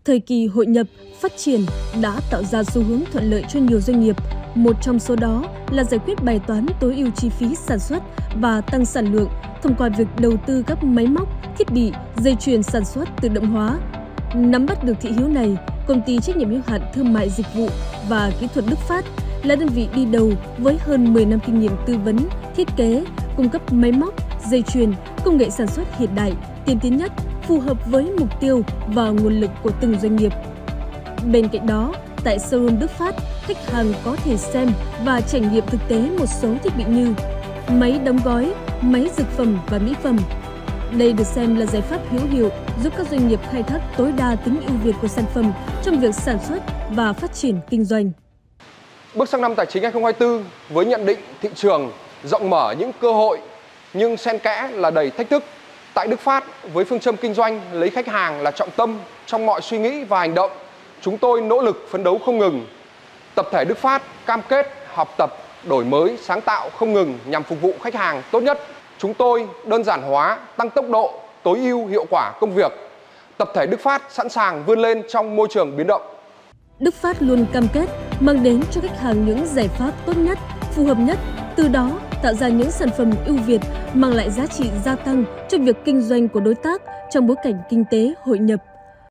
Thời kỳ hội nhập, phát triển đã tạo ra xu hướng thuận lợi cho nhiều doanh nghiệp. Một trong số đó là giải quyết bài toán tối ưu chi phí sản xuất và tăng sản lượng thông qua việc đầu tư các máy móc, thiết bị, dây chuyền sản xuất tự động hóa. Nắm bắt được thị hiếu này, Công ty trách nhiệm hữu hạn Thương mại Dịch vụ và Kỹ thuật Đức Phát là đơn vị đi đầu với hơn 10 năm kinh nghiệm tư vấn, thiết kế, cung cấp máy móc, dây chuyền, công nghệ sản xuất hiện đại, tiên tiến nhất, phù hợp với mục tiêu và nguồn lực của từng doanh nghiệp. Bên cạnh đó, tại showroom Đức Phát, khách hàng có thể xem và trải nghiệm thực tế một số thiết bị như máy đóng gói, máy dược phẩm và mỹ phẩm. Đây được xem là giải pháp hữu hiệu giúp các doanh nghiệp khai thác tối đa tính ưu việt của sản phẩm trong việc sản xuất và phát triển kinh doanh. Bước sang năm tài chính 2024 với nhận định thị trường rộng mở những cơ hội nhưng xen kẽ là đầy thách thức. Tại Đức Phát, với phương châm kinh doanh lấy khách hàng là trọng tâm trong mọi suy nghĩ và hành động, chúng tôi nỗ lực phấn đấu không ngừng. Tập thể Đức Phát cam kết học tập, đổi mới, sáng tạo không ngừng nhằm phục vụ khách hàng tốt nhất. Chúng tôi đơn giản hóa, tăng tốc độ, tối ưu hiệu quả công việc. Tập thể Đức Phát sẵn sàng vươn lên trong môi trường biến động. Đức Phát luôn cam kết mang đến cho khách hàng những giải pháp tốt nhất, phù hợp nhất, từ đó tạo ra những sản phẩm ưu việt mang lại giá trị gia tăng cho việc kinh doanh của đối tác trong bối cảnh kinh tế hội nhập.